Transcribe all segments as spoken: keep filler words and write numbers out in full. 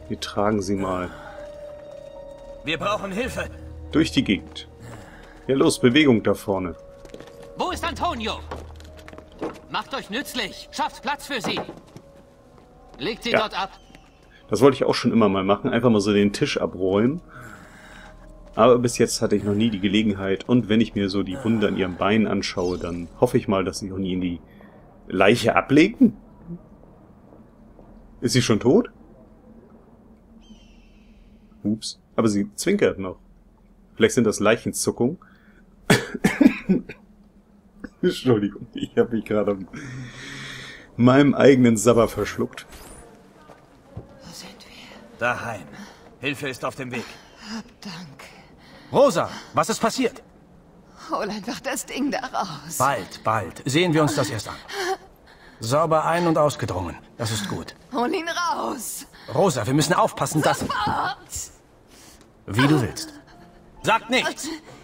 Wir tragen sie mal. Wir brauchen Hilfe. Durch die Gegend. Ja, los, Bewegung da vorne. Wo ist Antonio? Macht euch nützlich. Schafft Platz für sie. Legt sie ja. dort ab. Das wollte ich auch schon immer mal machen. Einfach mal so den Tisch abräumen. Aber bis jetzt hatte ich noch nie die Gelegenheit. Und wenn ich mir so die Wunde an ihrem Bein anschaue, dann hoffe ich mal, dass sie auch nie in die Leiche ablegen. Ist sie schon tot? Ups. Aber sie zwinkert noch. Vielleicht sind das Leichenzuckungen. Entschuldigung, ich habe mich gerade an meinem eigenen Sabber verschluckt. Wo sind wir? Daheim. Hilfe ist auf dem Weg. Hab Dank. Rosa, was ist passiert? Hol einfach das Ding da raus. Bald, bald. Sehen wir uns das erst an. Sauber ein- und ausgedrungen. Das ist gut. Hol ihn raus. Rosa, wir müssen aufpassen, dass... Sofort. Wie du willst. Sag nichts!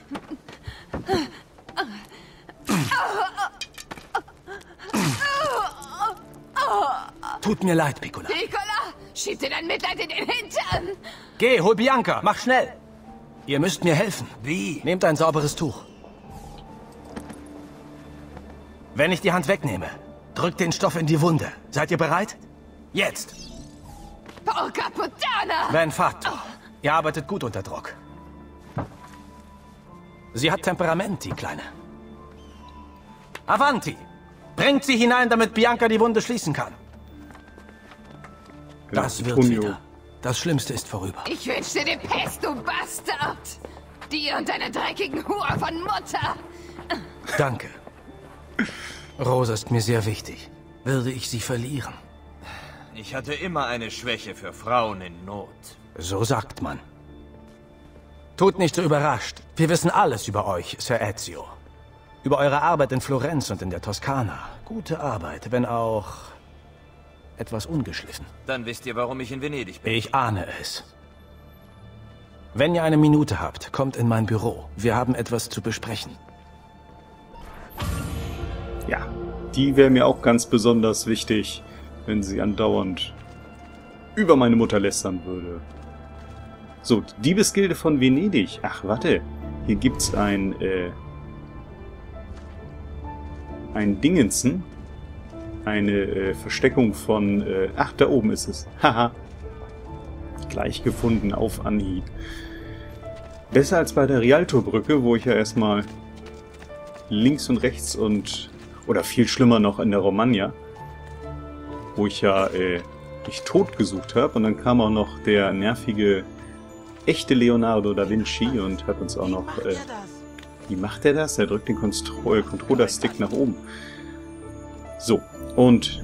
Tut mir leid, Piccola. Piccola, schieb dir dein Mitleid in den Hintern. Geh, hol Bianca. Mach schnell. Ihr müsst mir helfen. Wie? Nehmt ein sauberes Tuch. Wenn ich die Hand wegnehme, drückt den Stoff in die Wunde. Seid ihr bereit? Jetzt! Porca puttana! Ben Fatto. Ihr arbeitet gut unter Druck. Sie hat Temperament, die Kleine. Avanti! Bringt sie hinein, damit Bianca die Wunde schließen kann. Genau, Das wird Antonio. wieder. Das Schlimmste ist vorüber. Ich wünsche dir Pest, du Bastard! Dir und deiner dreckigen Hure von Mutter! Danke. Rosa ist mir sehr wichtig. Würde ich sie verlieren? Ich hatte immer eine Schwäche für Frauen in Not. So sagt man. Tut nicht so überrascht. Wir wissen alles über euch, Sir Ezio. Über eure Arbeit in Florenz und in der Toskana. Gute Arbeit, wenn auch etwas ungeschliffen. Dann wisst ihr, warum ich in Venedig bin. Ich ahne es. Wenn ihr eine Minute habt, kommt in mein Büro. Wir haben etwas zu besprechen. Ja, die wäre mir auch ganz besonders wichtig, wenn sie andauernd über meine Mutter lästern würde. So, Diebesgilde von Venedig. Ach, warte. Hier gibt's ein, äh... ein Dingensen. Eine äh, Versteckung von... Äh, ach, da oben ist es. Haha. Gleich gefunden auf Anhieb. Besser als bei der Rialto-Brücke, wo ich ja erstmal links und rechts und... Oder viel schlimmer noch in der Romagna. Wo ich ja äh, mich tot gesucht habe. Und dann kam auch noch der nervige, echte Leonardo da Vinci und hat uns auch noch... Äh, wie macht er das? Er drückt den Kontro- Controller-Stick nach oben. So, und...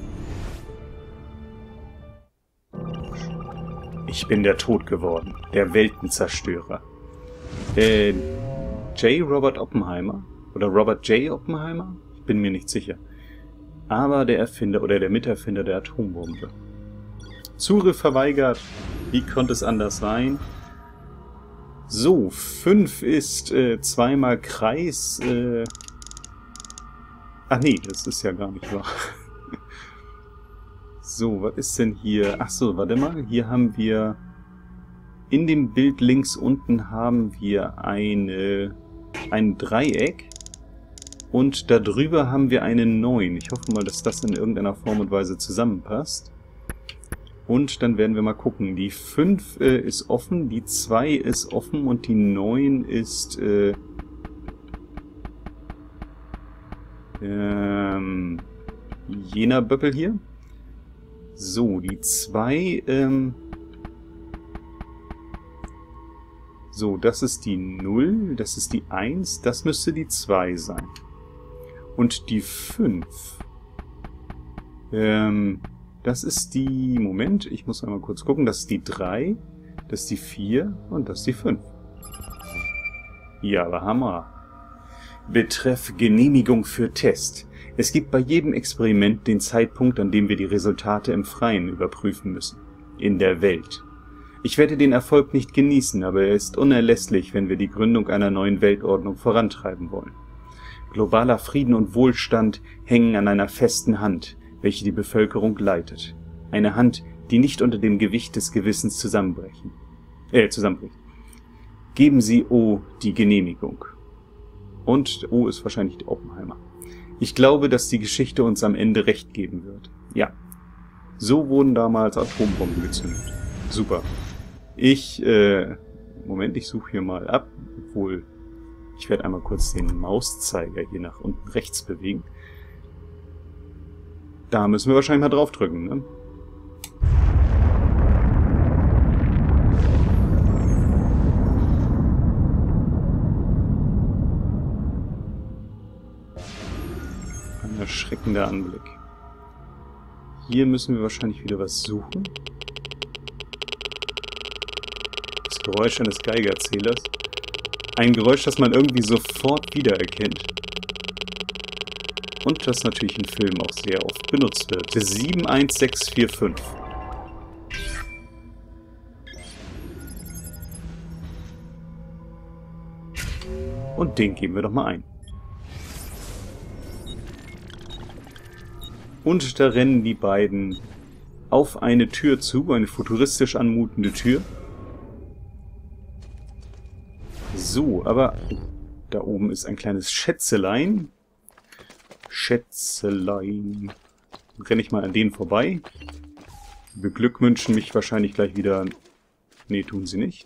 Ich bin der Tod geworden. Der Weltenzerstörer. Äh, J. Robert Oppenheimer? Oder Robert J. Oppenheimer? Ich bin mir nicht sicher. Aber der Erfinder oder der Miterfinder der Atombombe. Zugriff verweigert. Wie konnte es anders sein? So, fünf ist äh, zweimal Kreis. Äh Ach nee, das ist ja gar nicht wahr. So, was ist denn hier? Ach so, warte mal. Hier haben wir... In dem Bild links unten haben wir eine, ein Dreieck. Und darüber haben wir eine neun. Ich hoffe mal, dass das in irgendeiner Form und Weise zusammenpasst. Und dann werden wir mal gucken. Die fünf äh, ist offen, die zwei ist offen und die neun ist... Äh, ähm, jener Böppel hier. So, die zwei... Ähm, so, das ist die null, das ist die eins, das müsste die zwei sein. Und die fünf, ähm, das ist die, Moment, ich muss einmal kurz gucken, das ist die drei, das ist die vier und das ist die fünf. Ja, aber Hammer. Betreff Genehmigung für Test. Es gibt bei jedem Experiment den Zeitpunkt, an dem wir die Resultate im Freien überprüfen müssen. In der Welt. Ich werde den Erfolg nicht genießen, aber er ist unerlässlich, wenn wir die Gründung einer neuen Weltordnung vorantreiben wollen. Globaler Frieden und Wohlstand hängen an einer festen Hand, welche die Bevölkerung leitet. Eine Hand, die nicht unter dem Gewicht des Gewissens zusammenbrechen. Äh, zusammenbricht. Geben Sie O die Genehmigung. Und O ist wahrscheinlich der Oppenheimer. Ich glaube, dass die Geschichte uns am Ende recht geben wird. Ja. So wurden damals Atombomben gezündet. Super. Ich, äh, Moment, ich suche hier mal ab. Obwohl, ich werde einmal kurz den Mauszeiger hier nach unten rechts bewegen. Da müssen wir wahrscheinlich mal draufdrücken, ne? Ein erschreckender Anblick. Hier müssen wir wahrscheinlich wieder was suchen. Das Geräusch eines Geigerzählers. Ein Geräusch, das man irgendwie sofort wiedererkennt. Und das natürlich in Filmen auch sehr oft benutzt wird. sieben eins sechs vier fünf. Und den geben wir doch mal ein. Und da rennen die beiden auf eine Tür zu, eine futuristisch anmutende Tür. So, aber da oben ist ein kleines Schätzelein. Schätzelein. Renne ich mal an denen vorbei. Die beglückwünschen mich wahrscheinlich gleich wieder. Nee, tun sie nicht.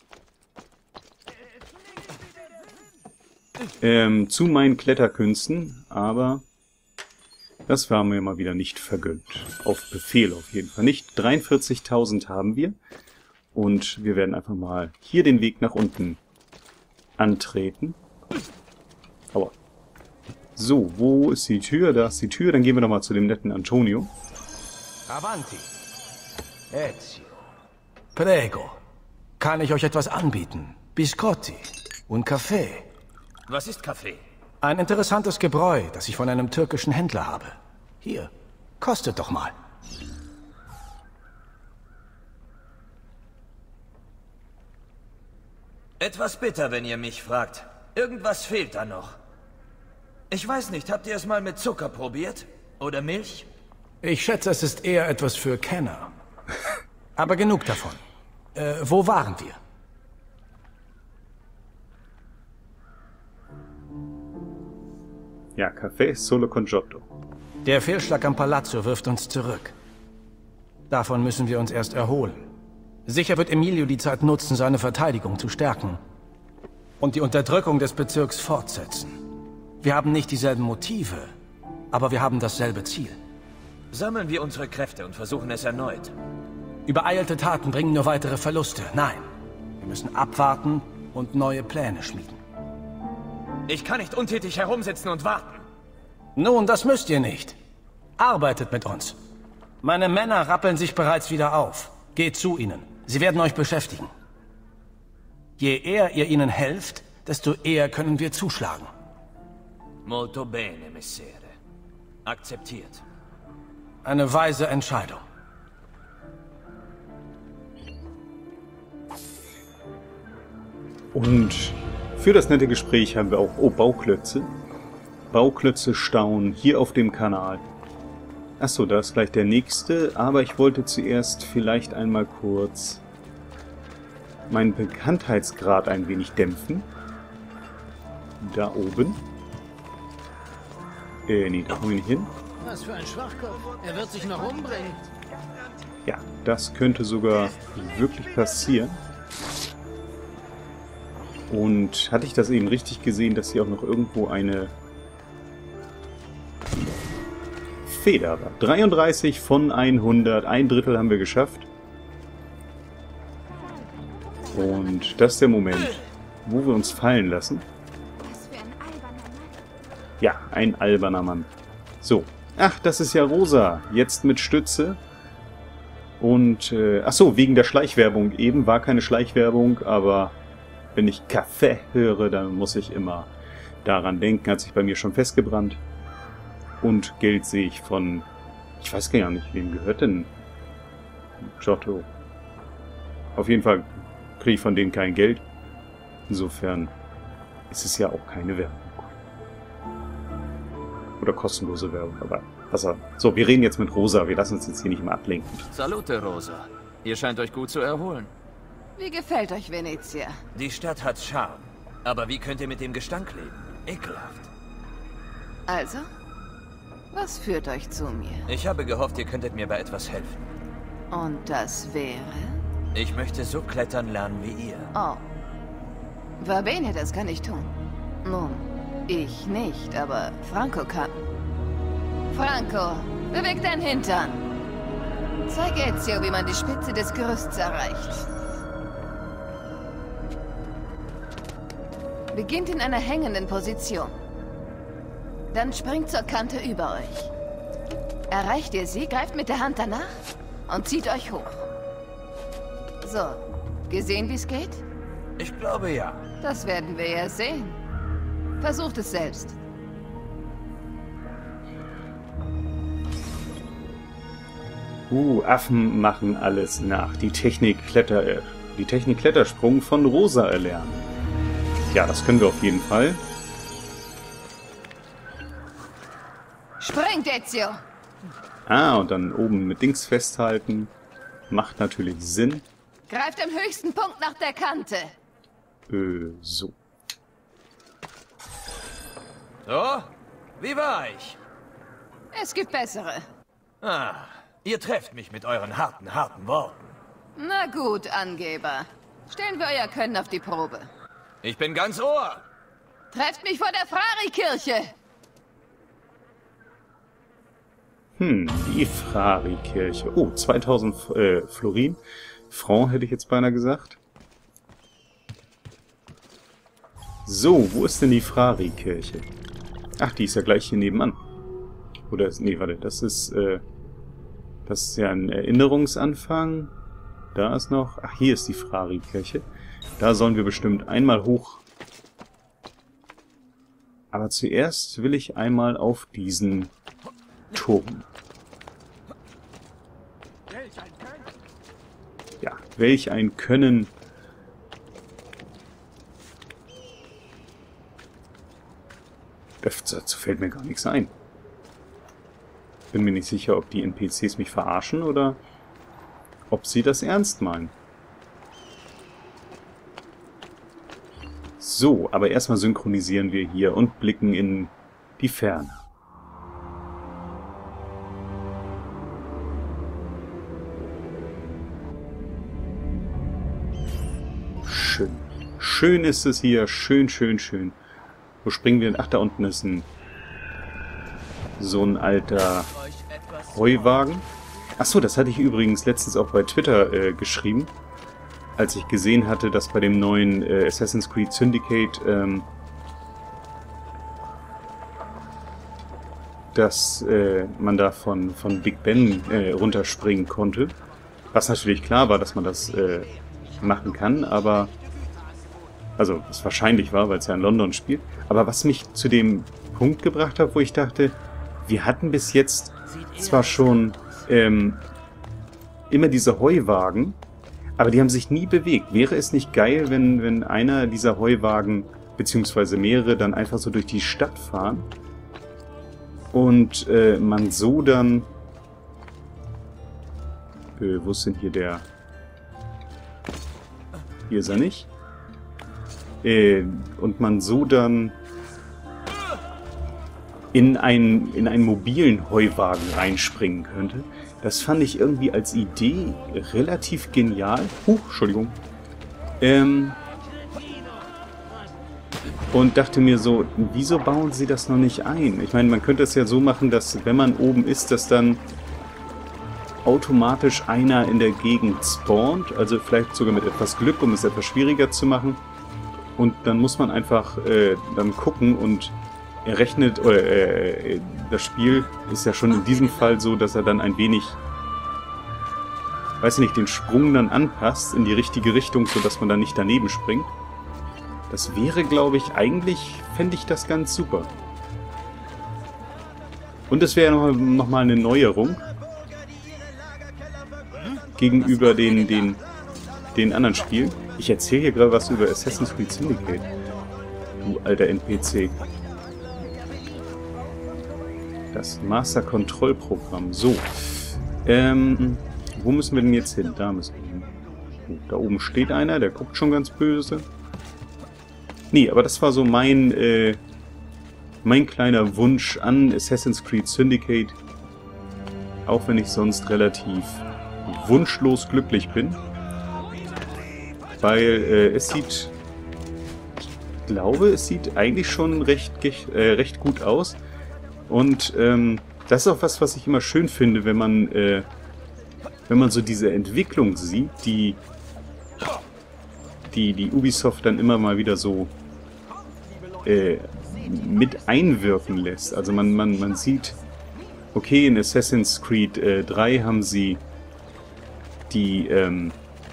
Ähm, zu meinen Kletterkünsten, aber das war mir mal wieder nicht vergönnt. Auf Befehl auf jeden Fall nicht. dreiundvierzigtausend haben wir. Und wir werden einfach mal hier den Weg nach unten antreten. Aua. So, wo ist die Tür? Da ist die Tür. Dann gehen wir doch mal zu dem netten Antonio. Avanti. Ezio. Prego. Kann ich euch etwas anbieten? Biscotti und Kaffee. Was ist Kaffee? Ein interessantes Gebräu, das ich von einem türkischen Händler habe. Hier, kostet doch mal. Etwas bitter, wenn ihr mich fragt. Irgendwas fehlt da noch. Ich weiß nicht, habt ihr es mal mit Zucker probiert? Oder Milch? Ich schätze, es ist eher etwas für Kenner. Aber genug davon. Äh, wo waren wir? Ja, Café Solo con Giotto. Der Fehlschlag am Palazzo wirft uns zurück. Davon müssen wir uns erst erholen. Sicher wird Emilio die Zeit nutzen, seine Verteidigung zu stärken. Und die Unterdrückung des Bezirks fortsetzen. Wir haben nicht dieselben Motive, aber wir haben dasselbe Ziel. Sammeln wir unsere Kräfte und versuchen es erneut. Übereilte Taten bringen nur weitere Verluste. Nein, wir müssen abwarten und neue Pläne schmieden. Ich kann nicht untätig herumsitzen und warten. Nun, das müsst ihr nicht. Arbeitet mit uns. Meine Männer rappeln sich bereits wieder auf. Geht zu ihnen. Sie werden euch beschäftigen. Je eher ihr ihnen helft, desto eher können wir zuschlagen. Molto bene, Messere. Akzeptiert. Eine weise Entscheidung. Und für das nette Gespräch haben wir auch oh, Bauklötze. Bauklötze stauen hier auf dem Kanal. Achso, da ist gleich der nächste, aber ich wollte zuerst vielleicht einmal kurz meinen Bekanntheitsgrad ein wenig dämpfen. Da oben. Äh, nee, da kommen wir nicht hin. Was für ein Schwachkopf. Er wird sich noch umbringen. Ja, das könnte sogar wirklich passieren. Und hatte ich das eben richtig gesehen, dass hier auch noch irgendwo eine Feder war? dreiunddreißig von hundert, ein Drittel haben wir geschafft. Und das ist der Moment, wo wir uns fallen lassen. Was für ein alberner Mann. Ja, ein alberner Mann. So. Ach, das ist ja Rosa. Jetzt mit Stütze. Und, äh, ach so, wegen der Schleichwerbung. Eben war keine Schleichwerbung, aber wenn ich Kaffee höre, dann muss ich immer daran denken. Hat sich bei mir schon festgebrannt. Und Geld sehe ich von, ich weiß gar nicht, wem gehört denn Giotto? Auf jeden Fall kriege ich von denen kein Geld. Insofern ist es ja auch keine Werbung. Oder kostenlose Werbung, aber was er. So, wir reden jetzt mit Rosa, wir lassen uns jetzt hier nicht mehr ablenken. Salute, Rosa. Ihr scheint euch gut zu erholen. Wie gefällt euch Venezia? Die Stadt hat Charme. Aber wie könnt ihr mit dem Gestank leben? Ekelhaft. Also? Was führt euch zu mir? Ich habe gehofft, ihr könntet mir bei etwas helfen. Und das wäre? Ich möchte so klettern lernen wie ihr. Oh. Verbene, das kann ich tun. Nun, ich nicht, aber Franco kann. Franco, beweg dein Hintern. Zeig Ezio, wie man die Spitze des Gerüsts erreicht. Beginnt in einer hängenden Position. Dann springt zur Kante über euch. Erreicht ihr sie, greift mit der Hand danach und zieht euch hoch. So, gesehen, wie es geht? Ich glaube ja. Das werden wir ja sehen. Versucht es selbst. Uh, Affen machen alles nach. Die Technik Kletter, äh, die Technik Klettersprung von Rosa erlernen. Ja, das können wir auf jeden Fall. Springt, Ezio! Ah, und dann oben mit Dings festhalten. Macht natürlich Sinn. Greift am höchsten Punkt nach der Kante. Äh, so. So? Wie war ich? Es gibt bessere. Ah, ihr trefft mich mit euren harten, harten Worten. Na gut, Angeber. Stellen wir euer Können auf die Probe. Ich bin ganz Ohr. Trefft mich vor der Frari-Kirche. Hm, die Frari-Kirche. Oh, zweitausend äh, Florin. Franc hätte ich jetzt beinahe gesagt. So, wo ist denn die Frari-Kirche? Ach, die ist ja gleich hier nebenan. Oder, nee, warte, das ist, äh, das ist ja ein Erinnerungsanfang. Da ist noch, ach, hier ist die Frari-Kirche. Da sollen wir bestimmt einmal hoch. Aber zuerst will ich einmal auf diesen Turm. Ja, welch ein Können. Dazu fällt mir gar nichts ein. Bin mir nicht sicher, ob die N P Cs mich verarschen oder ob sie das ernst meinen. So, aber erstmal synchronisieren wir hier und blicken in die Ferne. Schön. Schön ist es hier. Schön, schön, schön. Wo springen wir? Ach, da unten ist ein so ein alter Heuwagen. Achso, das hatte ich übrigens letztens auch bei Twitter äh, geschrieben, als ich gesehen hatte, dass bei dem neuen äh, Assassin's Creed Syndicate ähm, dass äh, man da von, von Big Ben äh, runterspringen konnte. Was natürlich klar war, dass man das äh, machen kann, aber also was wahrscheinlich war, weil es ja in London spielt. Aber was mich zu dem Punkt gebracht hat, wo ich dachte, wir hatten bis jetzt zwar schon ähm, immer diese Heuwagen, aber die haben sich nie bewegt. Wäre es nicht geil, wenn, wenn einer dieser Heuwagen, beziehungsweise mehrere, dann einfach so durch die Stadt fahren und äh, man so dann... Äh, wo ist denn hier der... Hier ist er nicht. Äh, und man so dann in einen, in einen mobilen Heuwagen reinspringen könnte. Das fand ich irgendwie als Idee relativ genial. Huch, Entschuldigung. Ähm, und dachte mir so, wieso bauen sie das noch nicht ein? Ich meine, man könnte es ja so machen, dass wenn man oben ist, dass dann automatisch einer in der Gegend spawnt. Also vielleicht sogar mit etwas Glück, um es etwas schwieriger zu machen. Und dann muss man einfach äh, dann gucken und er rechnet, oder äh, das Spiel ist ja schon in diesem Fall so, dass er dann ein wenig, weiß nicht, den Sprung dann anpasst in die richtige Richtung, sodass man dann nicht daneben springt. Das wäre, glaube ich, eigentlich fände ich das ganz super. Und es wäre noch, noch mal eine Neuerung gegenüber den, den, den anderen Spielen. Ich erzähle hier gerade was über Assassin's Creed Syndicate. Du alter N P C. Das Master-Kontrollprogramm. So. Ähm, wo müssen wir denn jetzt hin? Da müssen wir hin. Oh, da oben steht einer, der guckt schon ganz böse. Nee, aber das war so mein, äh, mein kleiner Wunsch an Assassin's Creed Syndicate. Auch wenn ich sonst relativ wunschlos glücklich bin. Weil äh, es sieht... Ich glaube, es sieht eigentlich schon recht, äh, recht gut aus. Und ähm, das ist auch was, was ich immer schön finde, wenn man, äh, wenn man so diese Entwicklung sieht, die, die, die Ubisoft dann immer mal wieder so äh, mit einwirken lässt. Also man, man, man sieht, okay, in Assassin's Creed äh, drei haben sie die, ähm,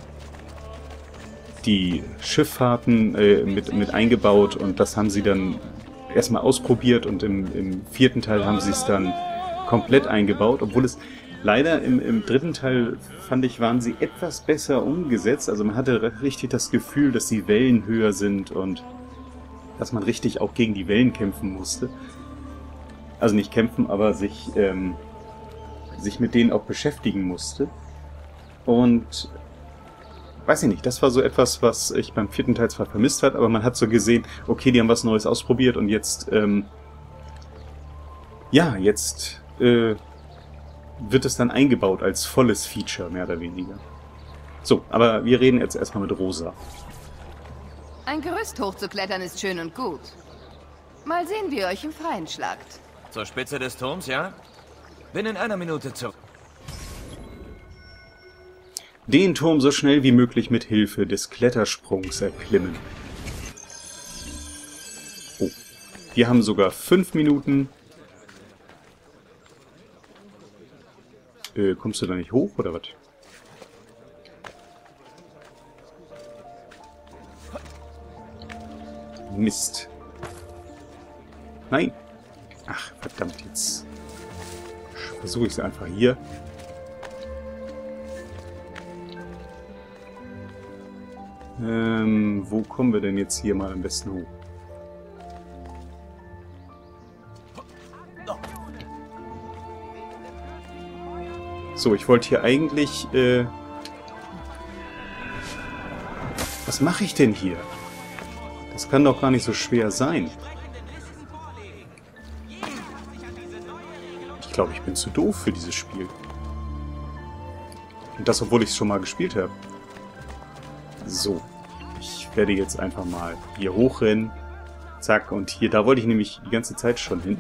die Schifffahrten äh, mit, mit eingebaut und das haben sie dann erstmal ausprobiert und im, im vierten Teil haben sie es dann komplett eingebaut, obwohl es leider im, im dritten Teil, fand ich, waren sie etwas besser umgesetzt. Also man hatte richtig das Gefühl, dass die Wellen höher sind und dass man richtig auch gegen die Wellen kämpfen musste. Also nicht kämpfen, aber sich, ähm, sich mit denen auch beschäftigen musste. Und weiß ich nicht, das war so etwas, was ich beim vierten Teil zwar vermisst hat, aber man hat so gesehen, okay, die haben was Neues ausprobiert und jetzt, ähm, ja, jetzt äh, wird es dann eingebaut als volles Feature, mehr oder weniger. So, aber wir reden jetzt erstmal mit Rosa. Ein Gerüst hochzuklettern ist schön und gut. Mal sehen, wie ihr euch im Freien schlagt. Zur Spitze des Turms, ja? Bin in einer Minute zurück. Den Turm so schnell wie möglich mit Hilfe des Klettersprungs erklimmen. Oh, wir haben sogar fünf Minuten. Äh, kommst du da nicht hoch, oder was? Mist. Nein. Ach, verdammt, jetzt versuche ich es einfach hier. Ähm, wo kommen wir denn jetzt hier mal am besten hoch? So, ich wollte hier eigentlich, äh... Was mache ich denn hier? Das kann doch gar nicht so schwer sein. Ich glaube, ich bin zu doof für dieses Spiel. Und das, obwohl ich es schon mal gespielt habe. So. Ich werde jetzt einfach mal hier hochrennen. Zack, und hier, da wollte ich nämlich die ganze Zeit schon hin.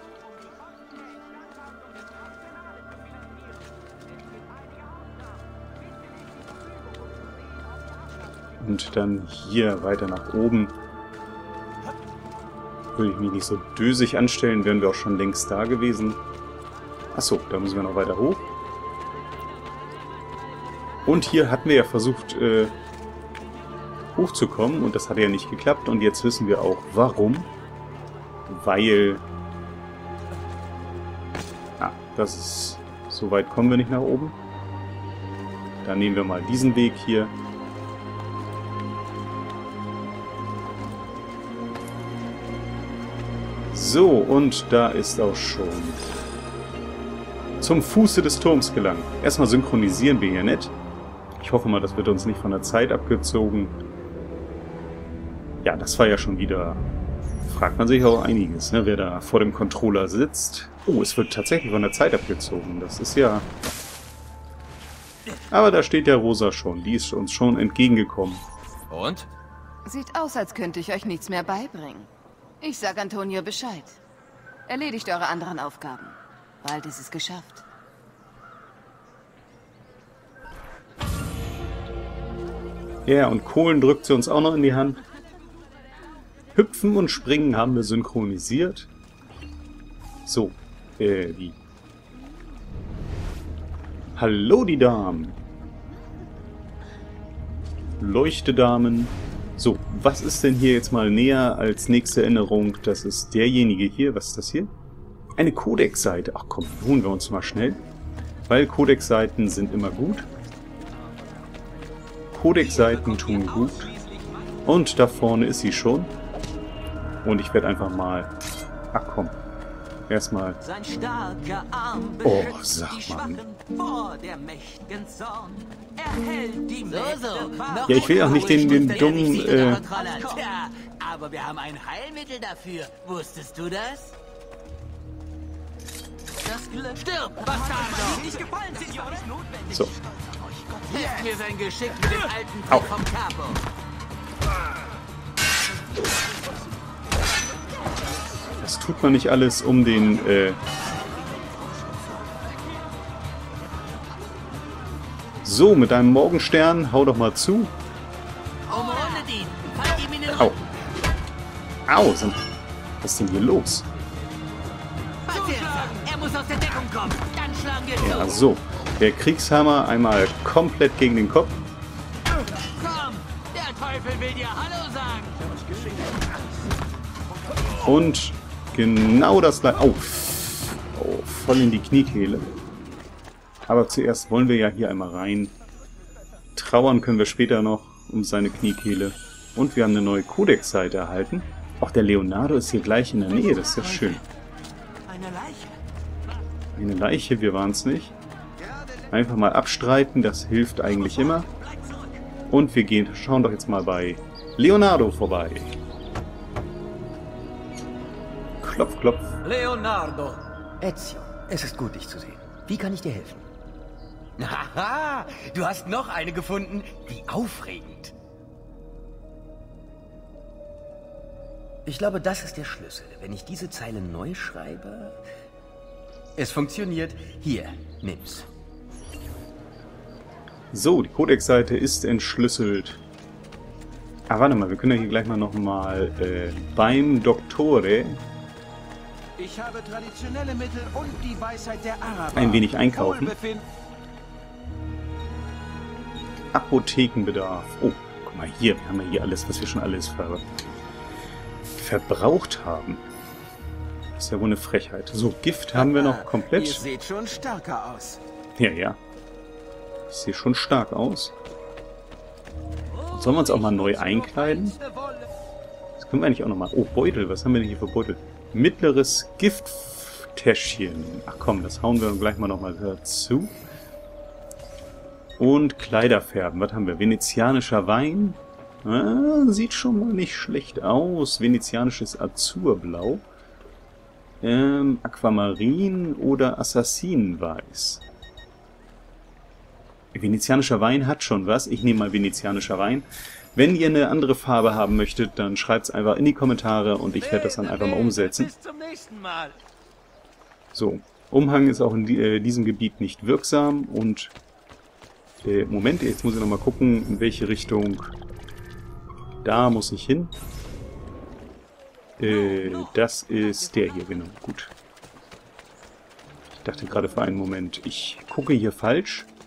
Und dann hier weiter nach oben. Würde ich mich nicht so dösig anstellen, wären wir auch schon längst da gewesen. Achso, da müssen wir noch weiter hoch. Und hier hatten wir ja versucht, äh, hochzukommen und das hat ja nicht geklappt und jetzt wissen wir auch warum. Weil... Ah, das ist... So weit kommen wir nicht nach oben. Dann nehmen wir mal diesen Weg hier. So, und da ist auch schon zum Fuße des Turms gelangt. Erstmal synchronisieren wir hier nicht. Ich hoffe mal, das wird uns nicht von der Zeit abgezogen. Ja, das war ja schon wieder... Fragt man sich auch einiges, ne, wer da vor dem Controller sitzt. Oh, es wird tatsächlich von der Zeit abgezogen. Das ist ja... Aber da steht ja Rosa schon. Die ist uns schon entgegengekommen. Und? Sieht aus, als könnte ich euch nichts mehr beibringen. Ich sag Antonio Bescheid. Erledigt eure anderen Aufgaben. Bald ist es geschafft. Ja, und Kohlen drückt sie uns auch noch in die Hand. Hüpfen und Springen haben wir synchronisiert. So, äh, die. Hallo, die Damen. Leuchtedamen. So, was ist denn hier jetzt mal näher als nächste Erinnerung? Das ist derjenige hier. Was ist das hier? Eine Codex-Seite. Ach komm, holen wir uns mal schnell. Weil Codex-Seiten sind immer gut. Codex-Seiten tun gut. Und da vorne ist sie schon. Und ich werde einfach mal... Ach komm. erstmal... Sein starker Arm Oh, beschützt sag die mal. Schwachen vor der mächtigen Zorn. Er hält die So, Mächte so. wach. Ja, ich will auch nicht den, den dummen... Äh, Tja, aber wir haben ein Heilmittel dafür. Wusstest du das? Das Glück. Stirb, Bastardo! Nicht gefallen, Signor. Notwendig. so. Hilft mir sein Geschick mit dem alten Au. Trick vom Capo. Das tut man nicht alles, um den... Äh, so, mit deinem Morgenstern, hau doch mal zu. Umrundet ihn. Fallt ihm in den Au. Rücken. Au, sind, was ist denn hier los? Er muss aus der Deckung kommen. Dann schlagen wir Ja, zu. so. Der Kriegshammer einmal komplett gegen den Kopf. Komm, der Teufel will dir Hallo sagen. Und genau das gleiche... Oh. Oh, voll in die Kniekehle. Aber zuerst wollen wir ja hier einmal rein. Trauern können wir später noch um seine Kniekehle. Und wir haben eine neue Codex-Seite erhalten. Auch der Leonardo ist hier gleich in der Nähe. Das ist ja schön. Eine Leiche. Eine Leiche, wir waren es nicht. Einfach mal abstreiten, das hilft eigentlich immer. Und wir gehen, schauen doch jetzt mal bei Leonardo vorbei. Klopf, klopf. Leonardo. Ezio, es ist gut, dich zu sehen. Wie kann ich dir helfen? Haha, du hast noch eine gefunden. Wie aufregend. Ich glaube, das ist der Schlüssel. Wenn ich diese Zeile neu schreibe... Es funktioniert. Hier, nimm's. So, die Codex-Seite ist entschlüsselt. Ah, warte mal, wir können ja hier gleich mal nochmal äh, beim Doktore Ich habe traditionelle Mittel und die Weisheit der Araber. ein wenig einkaufen. Wohlbefinden. Apothekenbedarf. Oh, guck mal hier, wir haben ja hier alles, was wir schon alles ver verbraucht haben. Das ist ja wohl eine Frechheit. So, Gift haben wir noch Ihr komplett. seht schon stärker aus. Ja, ja. Ich sehe schon stark aus. Sollen wir uns auch mal neu einkleiden? Das können wir eigentlich auch nochmal... Oh, Beutel. Was haben wir denn hier für Beutel? Mittleres Gifttäschchen. Ach komm, das hauen wir gleich mal nochmal dazu. Und Kleider färben. Was haben wir? Venezianischer Wein. Ah, sieht schon mal nicht schlecht aus. Venezianisches Azurblau. Ähm, Aquamarin oder Assassinenweiß. Venezianischer Wein hat schon was. Ich nehme mal venezianischer Wein. Wenn ihr eine andere Farbe haben möchtet, dann schreibt es einfach in die Kommentare und ich werde das dann einfach mal umsetzen. Bis zum nächsten Mal. So, Umhang ist auch in die, äh, diesem Gebiet nicht wirksam und äh, Moment, jetzt muss ich nochmal gucken, in welche Richtung. Da muss ich hin. Äh, das ist der hier, genau, gut. Ich dachte gerade für einen Moment, ich gucke hier falsch.